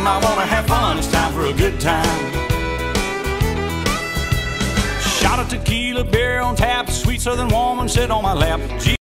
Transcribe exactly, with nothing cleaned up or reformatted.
time. I wanna have fun, it's time for a good time. Shot of tequila, beer on tap, sweet southern woman sit on my lap.